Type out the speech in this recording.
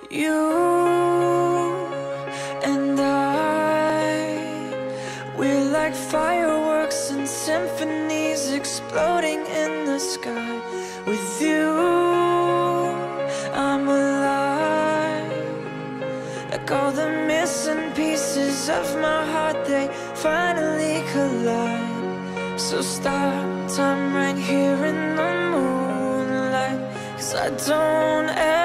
You and we're like fireworks and symphonies exploding in the sky. With you, I'm alive. Like all the missing pieces of my heart, they finally collide. So stop time right here in the moonlight, 'cause I don't ever